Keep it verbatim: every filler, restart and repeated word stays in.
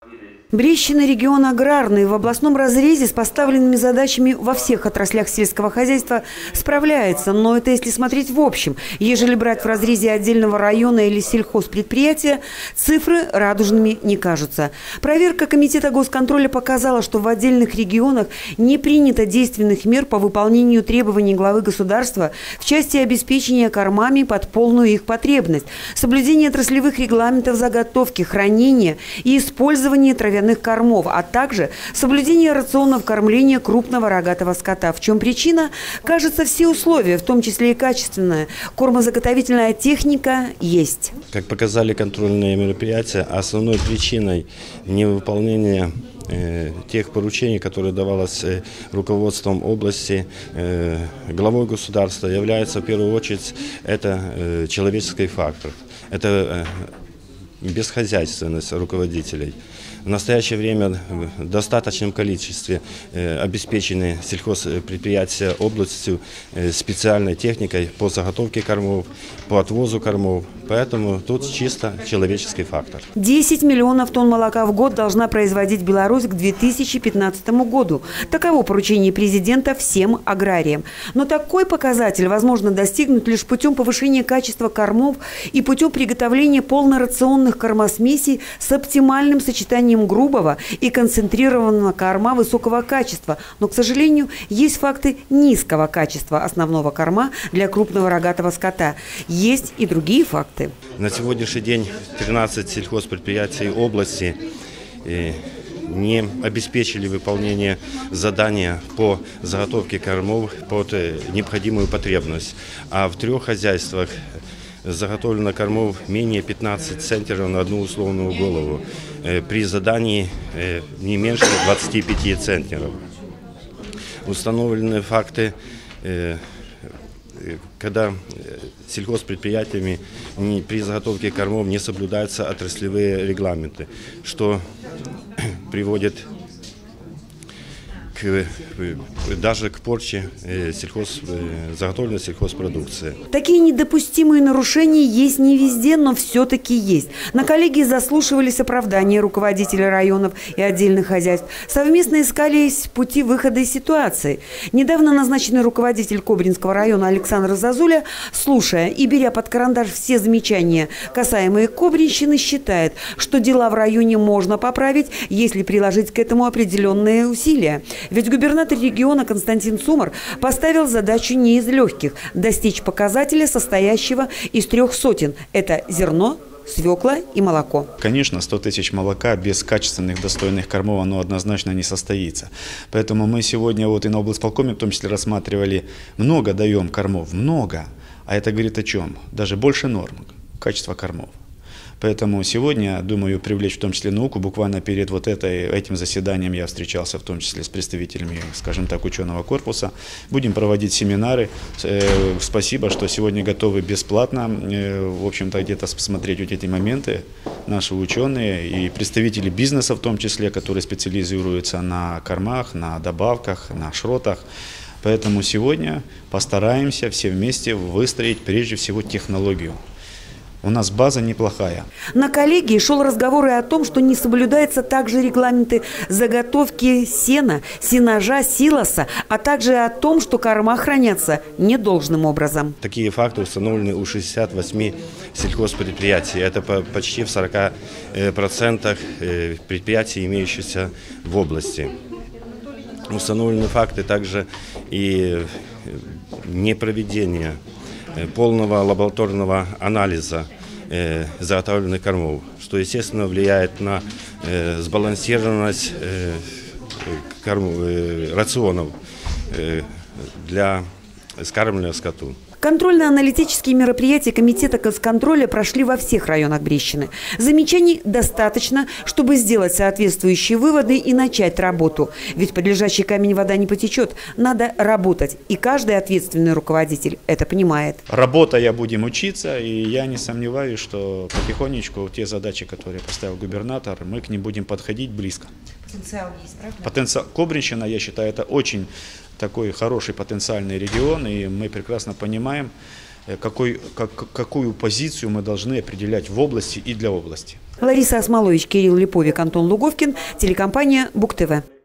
Брещина – регион аграрный. В областном разрезе с поставленными задачами во всех отраслях сельского хозяйства справляется. Но это если смотреть в общем. Ежели брать в разрезе отдельного района или сельхозпредприятия, цифры радужными не кажутся. Проверка Комитета госконтроля показала, что в отдельных регионах не принято действенных мер по выполнению требований главы государства в части обеспечения кормами под полную их потребность, соблюдение отраслевых регламентов заготовки, хранения и использования травяных кормов, а также соблюдение рационов кормления крупного рогатого скота. В чем причина? Кажется, все условия, в том числе и качественная кормозаготовительная техника, есть. Как показали контрольные мероприятия, основной причиной невыполнения э, тех поручений, которые давалось э, руководством области, э, главой государства, является в первую очередь это э, человеческий фактор, это э, бесхозяйственность руководителей. В настоящее время в достаточном количестве э, обеспечены сельхозпредприятия областью э, специальной техникой по заготовке кормов, по отвозу кормов. Поэтому тут чисто человеческий фактор. десять миллионов тонн молока в год должна производить Беларусь к две тысячи пятнадцатому году. Таково поручение президента всем аграриям. Но такой показатель возможно достигнуть лишь путем повышения качества кормов и путем приготовления полнорационных кормосмесей с оптимальным сочетанием грубого и концентрированного корма высокого качества. Но, к сожалению, есть факты низкого качества основного корма для крупного рогатого скота. Есть и другие факты. На сегодняшний день тринадцать сельхозпредприятий области не обеспечили выполнение задания по заготовке кормов под необходимую потребность. А в трех хозяйствах заготовлено кормов менее пятнадцати центнеров на одну условную голову, при задании не меньше двадцати пяти центнеров. Установлены факты, когда сельхозпредприятиями при заготовке кормов не соблюдаются отраслевые регламенты, что приводит к, даже к порче сельхоз, заготовленной сельхозпродукции. Такие недопустимые нарушения есть не везде, но все-таки есть. На коллегии заслушивались оправдания руководителей районов и отдельных хозяйств. Совместно искали пути выхода из ситуации. Недавно назначенный руководитель Кобринского района Александр Зазуля, слушая и беря под карандаш все замечания, касаемые Кобринщины, считает, что дела в районе можно поправить, если приложить к этому определенные усилия. Ведь губернатор региона Константин Сумар поставил задачу не из легких – достичь показателя, состоящего из трех сотен. Это зерно, свекла и молоко. Конечно, сто тысяч молока без качественных, достойных кормов, оно однозначно не состоится. Поэтому мы сегодня вот и на облсполкоме в том числе рассматривали, много даем кормов, много. А это говорит о чем? Даже больше норм качества кормов. Поэтому сегодня, думаю, привлечь в том числе науку. Буквально перед вот этой, этим заседанием я встречался в том числе с представителями, скажем так, ученого корпуса. Будем проводить семинары. Спасибо, что сегодня готовы бесплатно, в общем-то, где-то посмотреть вот эти моменты. Наши ученые и представители бизнеса в том числе, которые специализируются на кормах, на добавках, на шротах. Поэтому сегодня постараемся все вместе выстроить прежде всего технологию. У нас база неплохая. На коллегии шел разговор и о том, что не соблюдаются также регламенты заготовки сена, сенажа, силоса, а также о том, что корма хранятся недолжным образом. Такие факты установлены у шестидесяти восьми сельхозпредприятий. Это почти в сорока процентах предприятий, имеющихся в области. Установлены факты также и непроведения полного лабораторного анализа э, заготовленных кормов, что, естественно, влияет на э, сбалансированность э, корм, э, рационов э, для скармливания скоту. Контрольно-аналитические мероприятия Комитета госконтроля прошли во всех районах Брещины. Замечаний достаточно, чтобы сделать соответствующие выводы и начать работу. Ведь под лежащий камень вода не потечет. Надо работать. И каждый ответственный руководитель это понимает. Работая будем учиться, и я не сомневаюсь, что потихонечку те задачи, которые поставил губернатор, мы к ним будем подходить близко. Потенциал есть, правда? Потенциал. Кобринщина, я считаю, это очень такой хороший потенциальный регион, и мы прекрасно понимаем, какой, как, какую позицию мы должны определять в области и для области. Лариса Осмолович, Кирилл Липовик, Антон Луговкин, телекомпания БугТV.